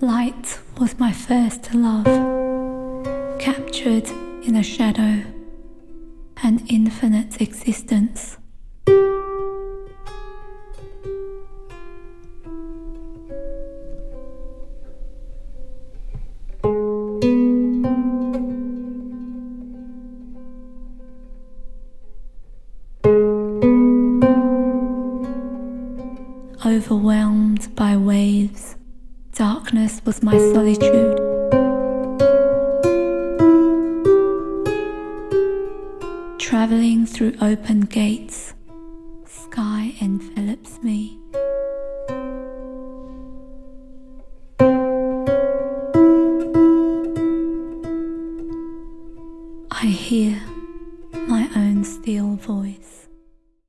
Light was my first love, captured in a shadow, an infinite existence. Overwhelmed by waves, darkness was my solitude. Traveling through open gates, sky envelops me.